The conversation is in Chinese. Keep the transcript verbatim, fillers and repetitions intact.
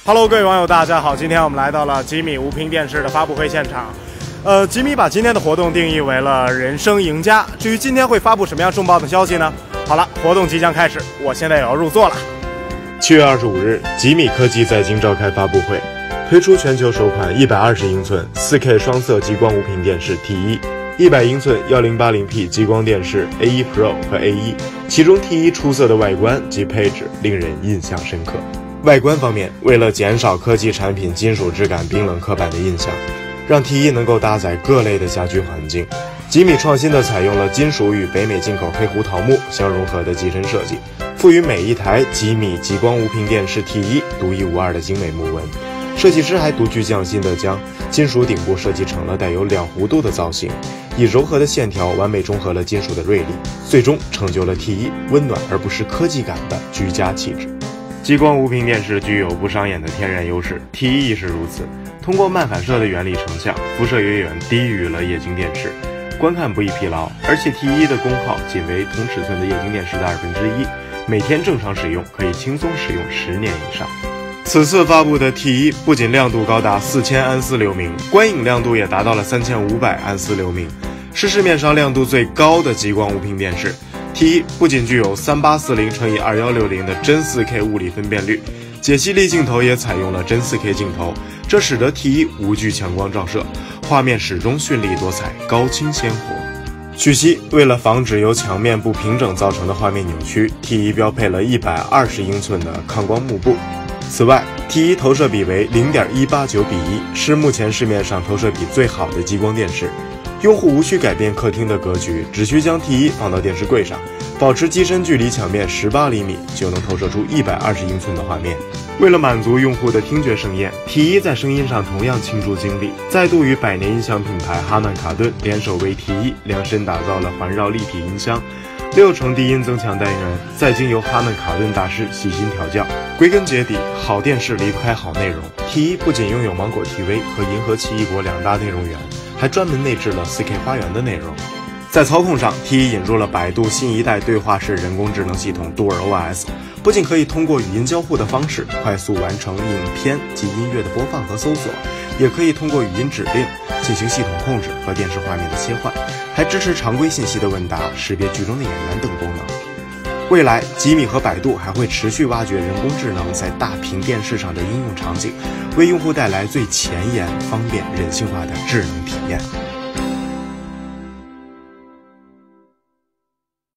Hello， 各位网友，大家好！今天我们来到了吉米无屏电视的发布会现场。呃，吉米把今天的活动定义为了人生赢家。至于今天会发布什么样重磅的消息呢？好了，活动即将开始，我现在也要入座了。 七月二十五日，吉米科技在京召开发布会，推出全球首款一百二十英寸 四K 双色激光无屏电视 T 一。一百英寸 一零八零P 激光电视 A 一 Pro 和 A 一， 其中 T 一 出色的外观及配置令人印象深刻。外观方面，为了减少科技产品金属质感冰冷刻板的印象，让 T 一 能够搭载各类的家居环境，吉米创新的采用了金属与北美进口黑胡桃木相融合的机身设计，赋予每一台吉米极光无屏电视 T 一 独一无二的精美木纹。设计师还独具匠心地将金属顶部设计成了带有两弧度的造型，以柔和的线条完美中和了金属的锐利，最终成就了 T 一 温暖而不失科技感的居家气质。激光无屏电视具有不伤眼的天然优势 ，T 一 亦是如此。通过慢反射的原理成像，辐射远远低于了液晶电视，观看不易疲劳。而且 T 一 的功耗仅为同尺寸的液晶电视的二分之一，每天正常使用可以轻松使用十年以上。此次发布的 T 一 不仅亮度高达四千安丝流明，观影亮度也达到了三千五百安丝流明，是市面上亮度最高的激光无屏电视。T 一 不仅具有三八四零乘以二一六零的真 四K 物理分辨率，解析力镜头也采用了真 四K 镜头，这使得 T 一 无惧强光照射，画面始终绚丽多彩、高清鲜活。据悉，为了防止由墙面不平整造成的画面扭曲 ，T 一 标配了一百二十英寸的抗光幕布。此外 ，T 一 投射比为 零点一八九比一，是目前市面上投射比最好的激光电视。用户无需改变客厅的格局，只需将 T 一 放到电视柜上，保持机身距离墙面十八厘米，就能投射出一百二十英寸的画面。为了满足用户的听觉盛宴 ，T 一 在声音上同样倾注精力，再度与百年音响品牌哈曼卡顿联手为 T 一 量身打造了环绕立体音箱。六重低音增强单元，再经由哈曼卡顿大师细心调教。归根结底，好电视离不开好内容。T 一 不仅拥有芒果 T V 和银河奇异果两大内容源，还专门内置了 四K 花园的内容。在操控上 ，T 一 引入了百度新一代对话式人工智能系统杜尔 O S， 不仅可以通过语音交互的方式快速完成影片及音乐的播放和搜索，也可以通过语音指令进行系统控制和电视画面的切换，还支持常规信息的问答、识别剧中的演员等功能。未来，吉米和百度还会持续挖掘人工智能在大屏电视上的应用场景，为用户带来最前沿、方便、人性化的智能体验。